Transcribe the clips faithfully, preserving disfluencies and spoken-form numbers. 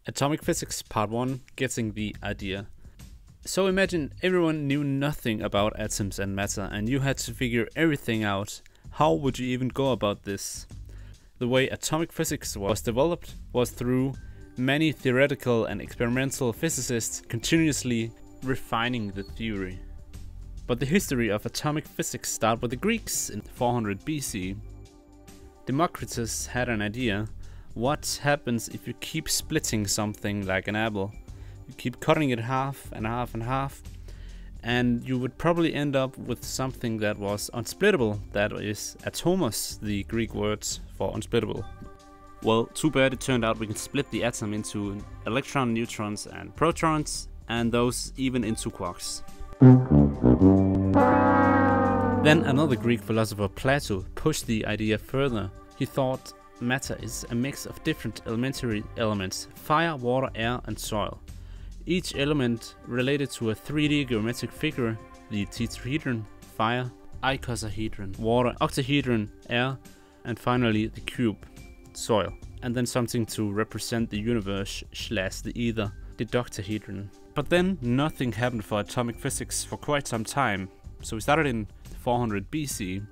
Atomic Physics Part one, Getting the Idea. So imagine everyone knew nothing about atoms and matter and you had to figure everything out. How would you even go about this? The way atomic physics was developed was through many theoretical and experimental physicists continuously refining the theory. But the history of atomic physics started with the Greeks in four hundred B C. Democritus had an idea. What happens if you keep splitting something like an apple? You keep cutting it half and half and half, and you would probably end up with something that was unsplittable. That is atomos, the Greek words for unsplittable. Well, too bad it turned out we can split the atom into electrons, neutrons and protons, and those even into quarks. Then another Greek philosopher, Plato, pushed the idea further. He thought matter is a mix of different elementary elements: fire, water, air and soil. Each element related to a three D geometric figure: the tetrahedron, fire; icosahedron, water; octahedron, air; and finally the cube, soil. And then something to represent the universe slash the ether, the dodecahedron. But then nothing happened for atomic physics for quite some time. So we started in four hundred B C.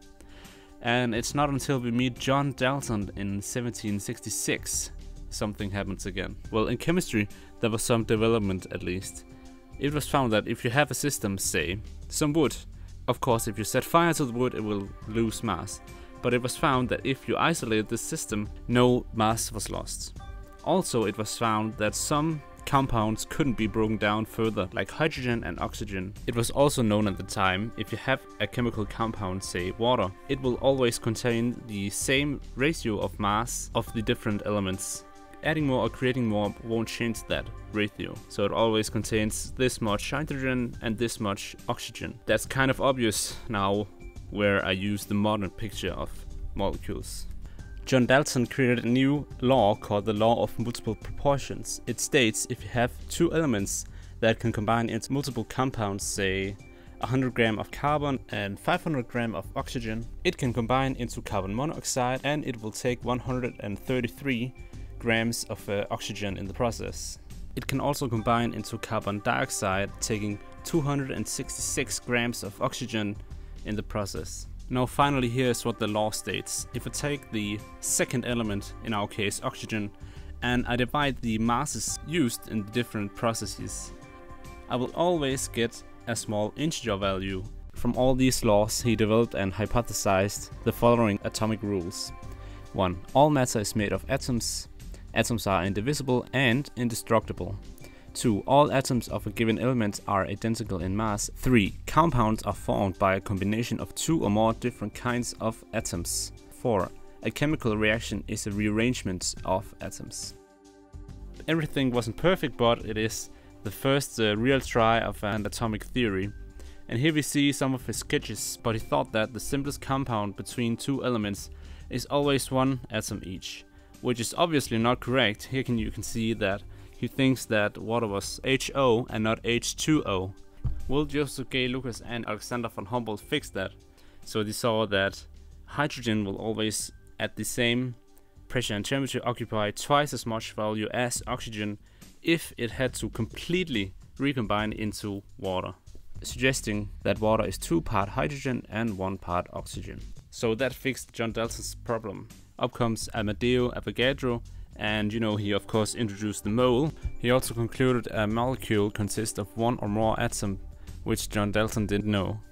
And it's not until we meet John Dalton in seventeen sixty-six something happens again. Well, in chemistry there was some development at least. It was found that if you have a system, say, some wood, of course if you set fire to the wood it will lose mass. But it was found that if you isolate this system, no mass was lost. Also it was found that some compounds couldn't be broken down further, like hydrogen and oxygen. It was also known at the time, if you have a chemical compound, say water, it will always contain the same ratio of mass of the different elements. Adding more or creating more won't change that ratio, so it always contains this much hydrogen and this much oxygen. That's kind of obvious now where I use the modern picture of molecules. John Dalton created a new law called the law of multiple proportions. It states if you have two elements that can combine into multiple compounds, say one hundred grams of carbon and five hundred grams of oxygen, it can combine into carbon monoxide and it will take one hundred thirty-three grams of uh, oxygen in the process. It can also combine into carbon dioxide, taking two hundred sixty-six grams of oxygen in the process. Now finally, here's what the law states. If I take the second element, in our case oxygen, and I divide the masses used in the different processes, I will always get a small integer value. From all these laws he developed and hypothesized the following atomic rules. one. All matter is made of atoms. Atoms are indivisible and indestructible. two. All atoms of a given element are identical in mass. three. Compounds are formed by a combination of two or more different kinds of atoms. four. A chemical reaction is a rearrangement of atoms. Everything wasn't perfect, but it is the first uh, real try of an atomic theory. And here we see some of his sketches, but he thought that the simplest compound between two elements is always one atom each, which is obviously not correct. Here can, you can see that he thinks that water was H O and not H two O. Well, Joseph Gay Lucas and Alexander von Humboldt fixed that. So they saw that hydrogen will always, at the same pressure and temperature, occupy twice as much value as oxygen if it had to completely recombine into water, suggesting that water is two part hydrogen and one part oxygen. So that fixed John Dalton's problem. Up comes Amadeo Avogadro, and you know, he of course introduced the mole. He also concluded a molecule consists of one or more atoms, which John Dalton didn't know.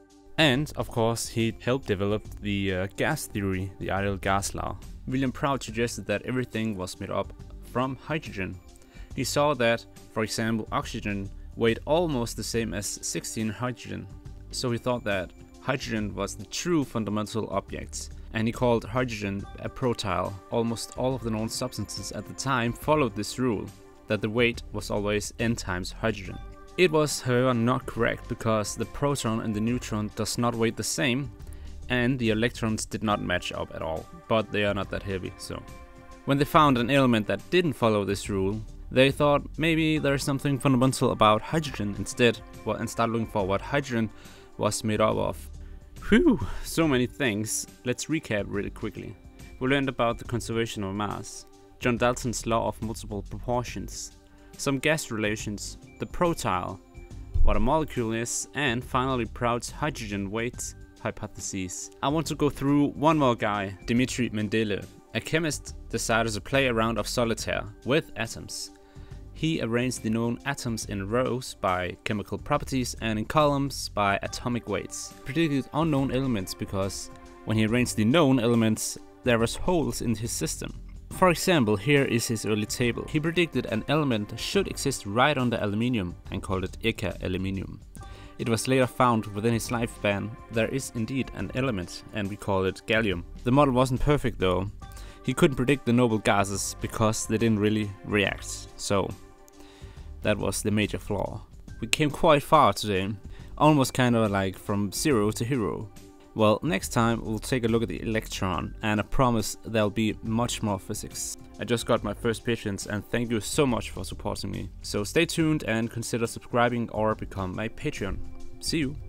And of course he helped develop the uh, gas theory, the ideal gas law. William Prout suggested that everything was made up from hydrogen. He saw that, for example, oxygen weighed almost the same as sixteen hydrogen. So he thought that hydrogen was the true fundamental object, and he called hydrogen a protyle. Almost all of the known substances at the time followed this rule, that the weight was always n times hydrogen. It was however not correct, because the proton and the neutron does not weigh the same, and the electrons did not match up at all, but they are not that heavy, so. When they found an element that didn't follow this rule, they thought maybe there's something fundamental about hydrogen instead, well, and started looking for what hydrogen was made up of. Whew, so many things. Let's recap really quickly. We learned about the conservation of mass. John Dalton's law of multiple proportions, some gas relations, the Prout, what a molecule is, and finally Prout's hydrogen weight hypothesis. I want to go through one more guy, Dmitri Mendeleev. A chemist decided to play a round of solitaire with atoms. He arranged the known atoms in rows by chemical properties and in columns by atomic weights. He predicted unknown elements because when he arranged the known elements, there was holes in his system. For example, here is his early table. He predicted an element should exist right under aluminium and called it Eka aluminium. It was later found within his lifespan there is indeed an element, and we call it gallium. The model wasn't perfect though. He couldn't predict the noble gases because they didn't really react, so that was the major flaw. We came quite far today, almost kind of like from zero to hero. Well, next time we'll take a look at the electron, and I promise there'll be much more physics. I just got my first patients, and thank you so much for supporting me. So stay tuned and consider subscribing or become my Patreon. See you!